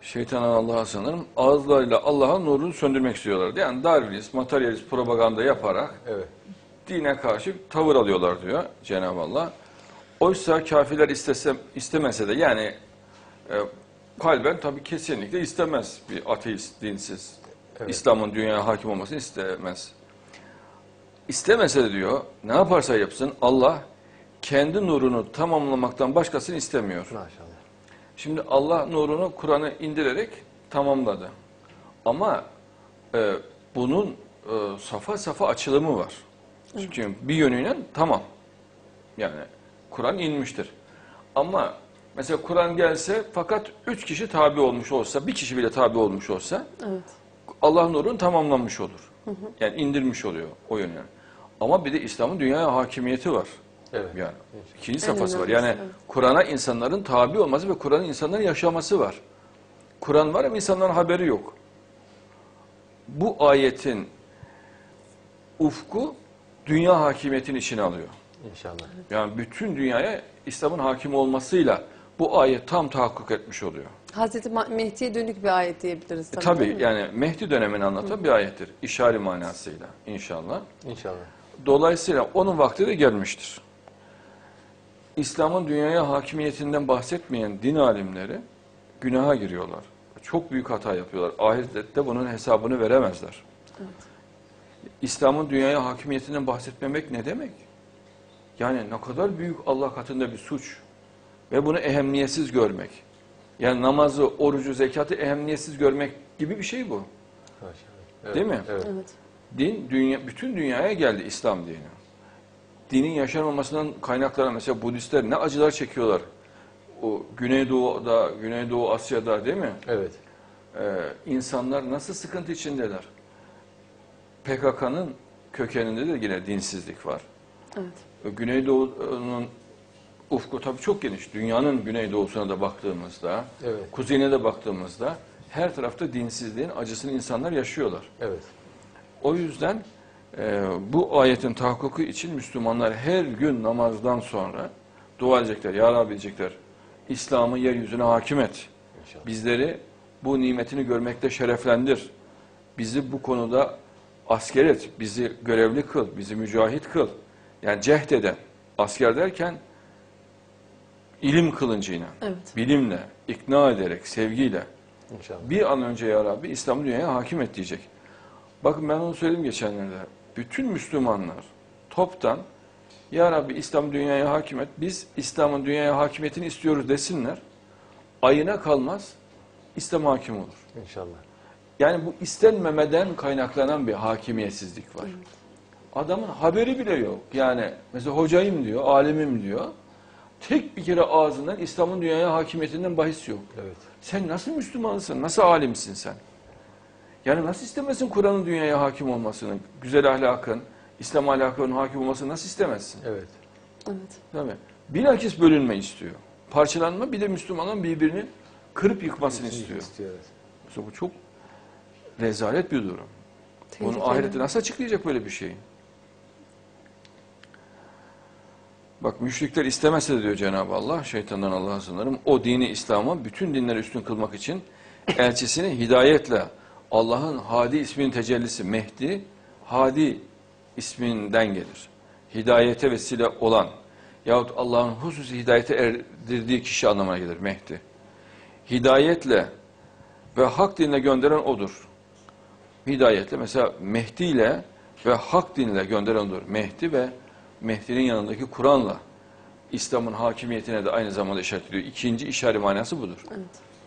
şeytan Allah'a sanırım ağızlarıyla Allah'ın nurunu söndürmek istiyorlardı. Yani Darwinist, materyalist propaganda yaparak Evet. dine karşı tavır alıyorlar diyor Cenab-ı Allah. Oysa kafirler istemese de yani kalben tabii kesinlikle istemez bir ateist, dinsiz. Evet. İslam'ın dünyaya hakim olmasını istemez. İstemese de diyor ne yaparsa yapsın Allah kendi nurunu tamamlamaktan başkasını istemiyor. Maşallah. Şimdi Allah nurunu Kur'an'ı indirerek tamamladı. Ama bunun safa safa açılımı var. Çünkü bir yönüyle tamam. Yani Kur'an inmiştir. Ama mesela Kur'an gelse fakat 3 kişi tabi olmuş olsa, bir kişi bile tabi olmuş olsa Evet. Allah nurunu tamamlanmış olur. Yani indirmiş oluyor o yönüyle. Ama bir de İslam'ın dünyaya hakimiyeti var. Evet. Yani ikinci En safhası var. önemlisi, Yani evet. Kur'an'a insanların tabi olması ve Kur'an'ın insanların yaşaması var. Kur'an var ama insanların haberi yok. Bu ayetin ufku dünya hakimiyetini içine alıyor. İnşallah. Yani bütün dünyaya İslam'ın hakim olmasıyla bu ayet tam tahakkuk etmiş oluyor. Hazreti Mehdi'ye dönük bir ayet diyebiliriz tabii. Tabii değil mi? yani Mehdi dönemini anlatan bir ayettir. İşari manasıyla inşallah. İnşallah. Dolayısıyla onun vakti de gelmiştir. İslam'ın dünyaya hakimiyetinden bahsetmeyen din alimleri günaha giriyorlar. Çok büyük hata yapıyorlar. Ahirette bunun hesabını veremezler. Evet. İslam'ın dünyaya hakimiyetinden bahsetmemek ne demek? Yani ne kadar büyük Allah katında bir suç ve bunu ehemmiyetsiz görmek. Yani namazı, orucu, zekatı ehemmiyetsiz görmek gibi bir şey bu. Maşallah. Evet. Değil mi? Evet. Evet. Din bütün dünyaya geldi İslam dini. Dinin yaşanmamasından kaynaklanan mesela Budistler ne acılar çekiyorlar. O Güneydoğu'da, Güneydoğu Asya'da değil mi? Evet. İnsanlar nasıl sıkıntı içindeler. PKK'nın kökeninde de yine dinsizlik var. Evet. Güneydoğu'nun ufku tabii çok geniş. Dünyanın güneydoğusuna da baktığımızda, Evet. kuzeyine de baktığımızda her tarafta dinsizliğin acısını insanlar yaşıyorlar. Evet. O yüzden bu ayetin tahakkuku için Müslümanlar her gün namazdan sonra dua edecekler. Ya Rabbi diyecekler, İslam'ı yeryüzüne hakim et. İnşallah. Bizleri bu nimetini görmekte şereflendir. Bizi bu konuda asker et. Bizi görevli kıl. Bizi mücahit kıl. Yani cehd eden. Asker derken ilim kılıncıyla, Evet. bilimle, ikna ederek, sevgiyle İnşallah. bir an önce ya Rabbi İslam'ı dünyaya hakim et diyecek. Bakın ben onu söyledim geçenlerde. Bütün Müslümanlar toptan ya Rabbi İslam dünyaya hakim et. Biz İslam'ın dünyaya hakimiyetini istiyoruz desinler. Ayına kalmaz İslam hakim olur. İnşallah. Yani bu istenmemeden kaynaklanan bir hakimiyetsizlik var. Adamın haberi bile yok. Yani mesela hocayım diyor, alimim diyor. Tek bir kere ağzından İslam'ın dünyaya hakimiyetinden bahis yok. Evet. Sen nasıl Müslümansın, nasıl alimsin sen? Yani nasıl istemezsin Kur'an'ın dünyaya hakim olmasını, güzel ahlakın, İslam ahlakının hakim olmasını nasıl istemezsin? Evet. Evet. Tabii. Bilakis bölünme istiyor. Parçalanma bir de Müslümanların birbirini kırıp yıkmasını istiyor. Evet. Mesela bu çok rezalet bir durum. Bunu Tehlikeli. ahirette nasıl açıklayacak böyle bir şeyi? Bak müşrikler istemese de diyor Cenab-ı Allah, şeytandan Allah'a sığınırım, o dini İslam'ı bütün dinleri üstün kılmak için elçisini hidayetle Allah'ın Hadi isminin tecellisi Mehdi, Hadi isminden gelir. Hidayete vesile olan yahut Allah'ın hususi hidayete erdirdiği kişi anlamına gelir Mehdi. Hidayetle ve hak dinle gönderen odur. Hidayetle mesela Mehdi ile ve hak dinle gönderen odur. Mehdi ve Mehdi'nin yanındaki Kur'an'la İslam'ın hakimiyetine de aynı zamanda işaret ediyor. İkinci işari manası budur. Evet.